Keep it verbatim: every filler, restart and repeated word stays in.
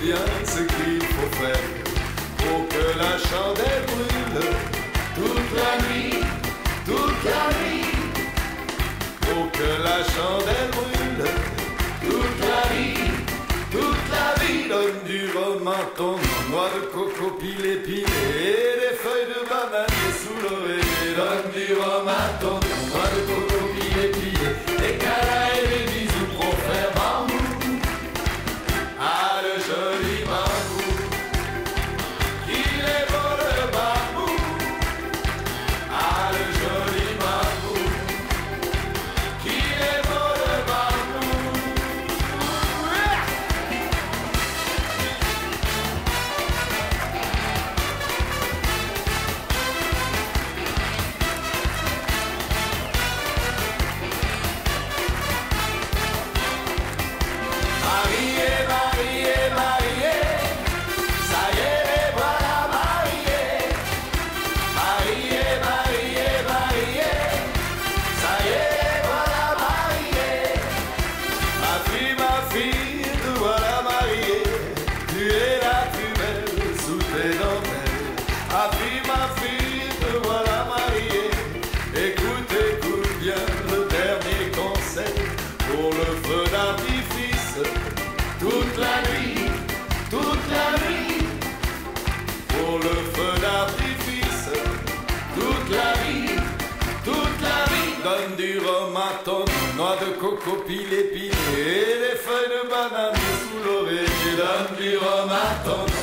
bien ce qu'il faut faire pour que la chandelle brûle toute la nuit, toute la nuit. Pour que la chandelle brûle toute la vie, toute la vie. Donne du rhum à ton noix de coco pilé pilé et des feuilles de bananier sous l'oreiller. Donne du rhum à ton noix de coco pilé pilé, des câlins et des bisous pour faire bambou. Ah, le joli bambou, il est beau le bambou. Ah, le joli bambou, il est beau le bambou. Marié, marié, marié, ça y est, les voilà mariés. Marié, marié, marié, ça y est, les voilà mariés. Ma fille, ma fille, te voilà mariée. Tu es la plus belle sous tes dentelles. Ma fille, ma fille, te voilà mariée. Écoute, écoute bien le dernier conseil pour le feu d'artifice. Toute la nuit, toute la nuit, pour le feu d'artifice. Toute la vie, toute la vie. Donne du rhum à ton noix de coco pilé pilé et des feuilles de banane sous l'oreiller. Donne du rhum à ton